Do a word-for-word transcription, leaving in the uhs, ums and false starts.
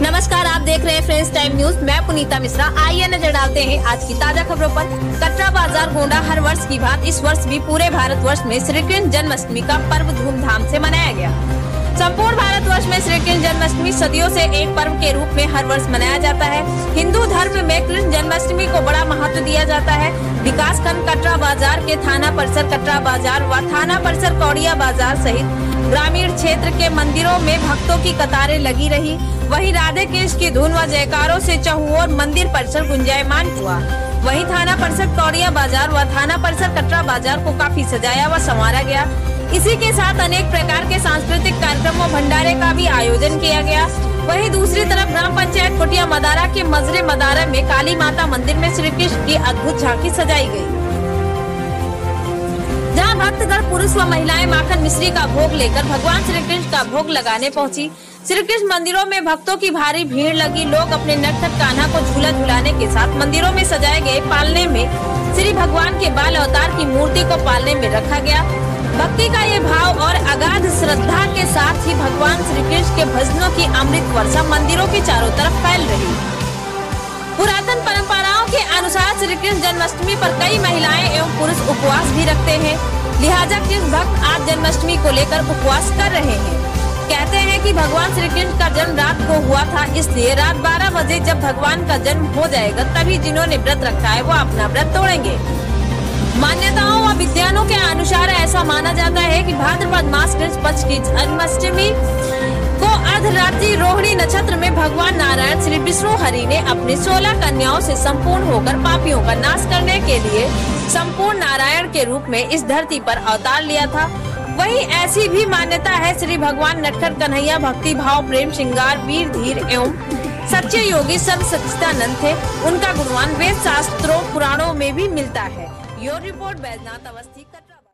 नमस्कार, आप देख रहे हैं फ्रेंड्स टाइम न्यूज। मैं पुनीता मिश्रा। आइए नजर डालते हैं आज की ताजा खबरों पर। कटरा बाजार गोंडा हर वर्ष की भांति इस वर्ष भी पूरे भारतवर्ष में श्री कृष्ण जन्माष्टमी का पर्व धूमधाम से मनाया गया। संपूर्ण भारतवर्ष में श्री कृष्ण जन्माष्टमी सदियों से एक पर्व के रूप में हर वर्ष मनाया जाता है। हिंदू धर्म में कृष्ण जन्माष्टमी को बड़ा महत्व दिया जाता है। विकास खंड कटरा बाजार के थाना परिसर कटरा बाजार व थाना परिसर कौड़िया बाजार सहित ग्रामीण क्षेत्र के मंदिरों में भक्तों की कतारें लगी रही। वहीं राधे कृष्ण की धुन व जयकारों से चहुओर मंदिर परिसर गुंजायमान हुआ। वहीं थाना परिसर कौड़िया बाजार व थाना परिसर कटरा बाजार को काफी सजाया व संवारा गया। इसी के साथ अनेक प्रकार के सांस्कृतिक कार्यक्रमों भंडारे का भी आयोजन किया गया। वहीं दूसरी तरफ ग्राम पंचायत कुटिया मदारा के मजरे मदारा में काली माता मंदिर में श्री कृष्ण की अद्भुत झांकी सजाई गई, जहां भक्तगण पुरुष व महिलाएं माखन मिश्री का भोग लेकर भगवान श्री कृष्ण का भोग लगाने पहुंची। श्री कृष्ण मंदिरों में भक्तों की भारी भीड़ लगी। लोग अपने नटखट कान्हा को झूला झुलाने के साथ मंदिरों में सजाए गए पालने में श्री भगवान के बाल अवतार की मूर्ति को पालने में रखा गया। भक्ति का ये भाव और अगाध श्रद्धा के साथ ही भगवान श्री कृष्ण के भजनों की अमृत वर्षा मंदिरों के चारों तरफ फैल रही। पुरातन परंपराओं के अनुसार श्री कृष्ण जन्माष्टमी पर कई महिलाएं एवं पुरुष उपवास भी रखते हैं। लिहाजा कृष्ण भक्त आज जन्माष्टमी को लेकर उपवास कर रहे हैं। कहते हैं कि भगवान श्री कृष्ण का जन्म रात को हुआ था, इसलिए रात बारह बजे जब भगवान का जन्म हो जाएगा तभी जिन्होंने व्रत रखा है वो अपना व्रत तोड़ेंगे। मान्यताओं व विद्वानों के अनुसार ऐसा माना जाता है कि भाद्रपद मास कृष्ण पक्ष की जन्माष्टमी को अर्धरात्रि रोहिणी नक्षत्र में भगवान नारायण श्री विष्णु हरि ने अपनी सोलह कन्याओं से संपूर्ण होकर पापियों का नाश करने के लिए संपूर्ण नारायण के रूप में इस धरती पर अवतार लिया था। वहीं ऐसी भी मान्यता है श्री भगवान नटखट कन्हैया भक्ति भाव प्रेम श्रृंगार वीर धीर एवं सच्चे योगी सब सच्चिदानंद थे। उनका गुणगान वेद शास्त्रों पुराणों में भी मिलता है। Your report Baijnath Awasthi Katra.